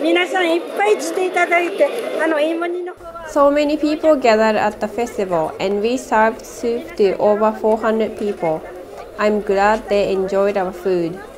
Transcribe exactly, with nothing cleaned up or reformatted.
So many people gathered at the festival, and we served soup to over four hundred people. I'm glad they enjoyed our food.